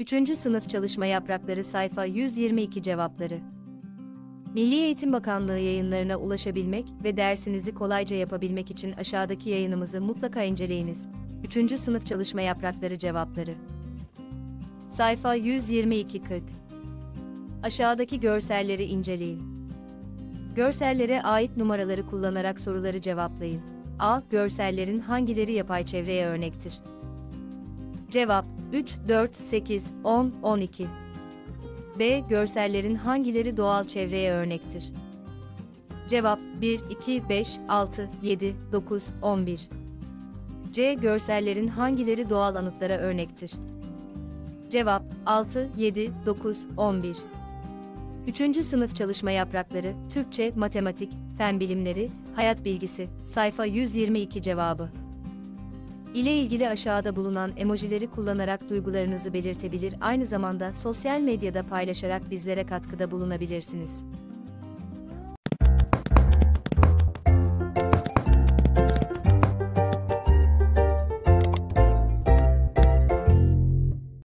3. Sınıf Çalışma Yaprakları sayfa 122 cevapları. Milli Eğitim Bakanlığı yayınlarına ulaşabilmek ve dersinizi kolayca yapabilmek için aşağıdaki yayınımızı mutlaka inceleyiniz. 3. Sınıf Çalışma Yaprakları cevapları. Sayfa 122-40. Aşağıdaki görselleri inceleyin. Görsellere ait numaraları kullanarak soruları cevaplayın. A. Görsellerin hangileri yapay çevreye örnektir? Cevap: 3, 4, 8, 10, 12. B. Görsellerin hangileri doğal çevreye örnektir? Cevap: 1, 2, 5, 6, 7, 9, 11. C. Görsellerin hangileri doğal anıtlara örnektir? Cevap: 6, 7, 9, 11. 3. Sınıf Çalışma Yaprakları, Türkçe, Matematik, Fen Bilimleri, Hayat Bilgisi, sayfa 122 cevabı. İle ilgili aşağıda bulunan emojileri kullanarak duygularınızı belirtebilir, aynı zamanda sosyal medyada paylaşarak bizlere katkıda bulunabilirsiniz.